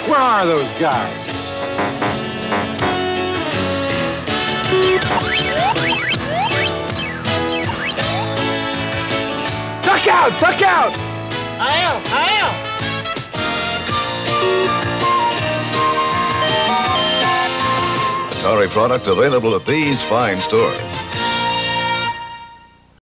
Where are those guys? Duck out! Duck out! I'll. Atari product available at these fine stores.